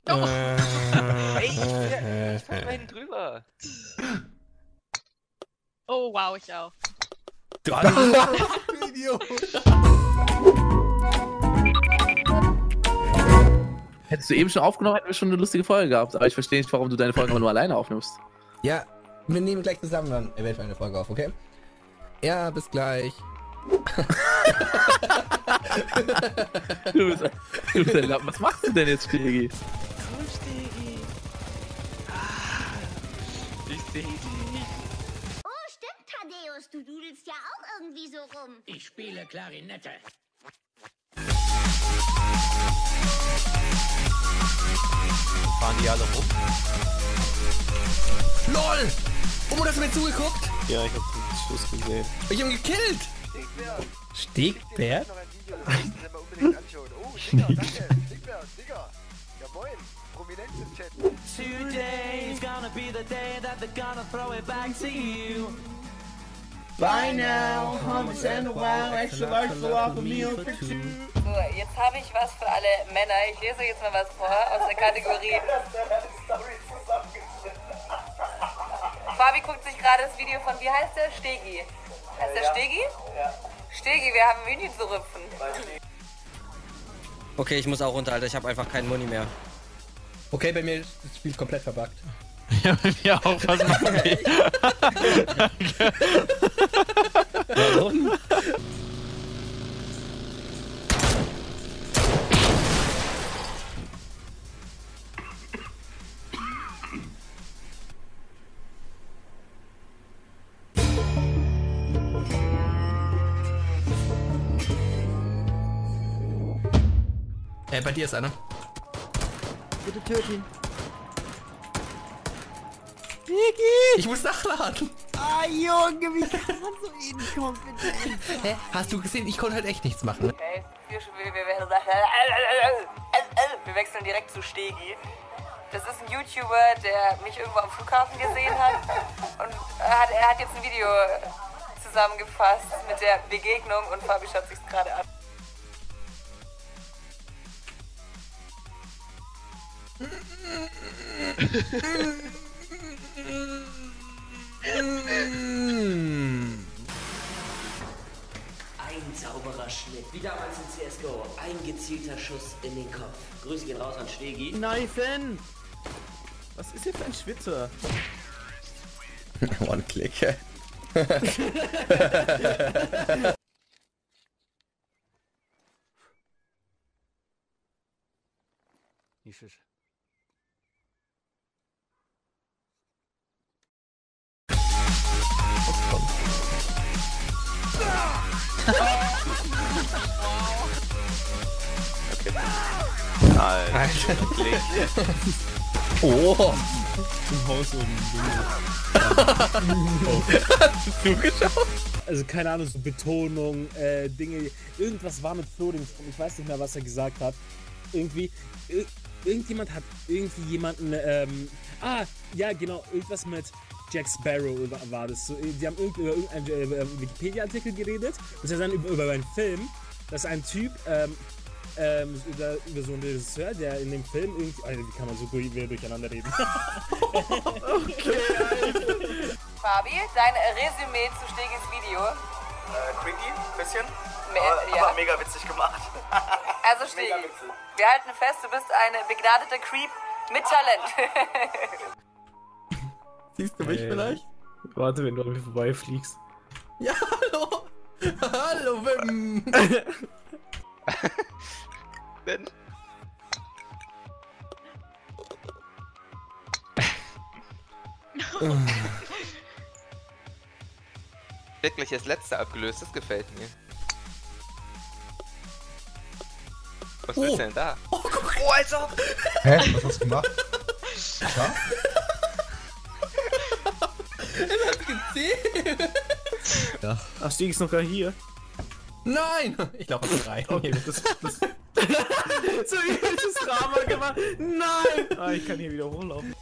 Oh. Ey, ich fall mal hinten drüber. Oh, wow, ich auch. Du Video. Hättest du eben schon aufgenommen, hätten wir schon eine lustige Folge gehabt. Aber ich verstehe nicht, warum du deine Folge aber nur alleine aufnimmst. Ja, wir nehmen gleich zusammen dann eventuell eine Folge auf, okay? Ja, bis gleich. Du bist ein Lappen. Was machst du denn jetzt, Stegi? Komm, Stegi. Ich seh dich. Oh, stimmt, Thaddeus. Du dudelst ja auch irgendwie so rum. Ich spiele Klarinette. Fahren die alle rum? LOL! Oh, hast du mir zugeguckt? Ja, ich hab den Schuss gesehen. Ich hab ihn gekillt! Stegbär? Noch ein Video, das müssen Sie mal unbedingt anschauen. Oh, Digga, danke. Stegbär, Digga. Ja, moin. Prominenz im Chat. Today's gonna be the day that they're gonna throw it back to you. By now, hummus and a wow, extra large falafel meal for two. So, jetzt habe ich was für alle Männer. Ich lese euch jetzt mal was vor aus der Kategorie. Fabi guckt sich gerade das Video von, wie heißt der? Stegi. Heißt der Stegi? Ja. Stegi, wir haben Hühnchen zu rüpfen. Okay, ich muss auch runter, Alter. Ich habe einfach keinen Muni mehr. Okay, bei mir ist das Spiel komplett verbuggt. Ja, bei mir auch. Was machen wir? Warum? Bei dir ist einer. Bitte töten. Ich muss nachladen. Ah, Junge, wie kann man so inkompetent? Hä? Hast du gesehen? Ich konnte halt echt nichts machen. Ne? Okay, wir wechseln direkt zu Stegi. Das ist ein YouTuber, der mich irgendwo am Flughafen gesehen hat. Und er hat jetzt ein Video zusammengefasst mit der Begegnung und Fabi schaut sich's gerade an. Ein sauberer Schnitt. Wie damals in CSGO. Ein gezielter Schuss in den Kopf. Grüße gehen raus an Stegi. Kneifen! Was ist hier für ein Schwitzer? One-Click. Alter. Oh! Zum Haus oben. Hast du zugeschaut? Also keine Ahnung, so Betonung, Dinge, irgendwas war mit Floating, ich weiß nicht mehr, was er gesagt hat. Irgendwie, irgendjemand hat irgendwie jemanden, ja genau, irgendwas mit Jack Sparrow war das. So, die haben über irgendeinen Wikipedia-Artikel geredet, das ist dann über einen Film, dass ein Typ, über so einen Regisseur, der in dem Film irgendwie, wie kann man so wieder durcheinander reden? Okay, Fabi, dein Resümee zu Stegis Video. Creepy, bisschen. Ja. Aber mega witzig gemacht. Also Stegi, wir halten fest, du bist ein begnadeter Creep mit Talent. Siehst du mich vielleicht? Warte, wenn du an mir vorbeifliegst. Ja, hallo! Hallo, Wim! Ben. Wirklich das letzte abgelöst, das gefällt mir. Was ist denn da? Oh, guck! Oh, Alter! Hä? Was hast du gemacht? Ja? Er hat gezählt! Ja. Ach, Stieg ist noch gar hier. Nein! Ich glaube, das rein. Okay, das so übelstes Drama gemacht. Nein! Ah, ich kann hier wieder hochlaufen.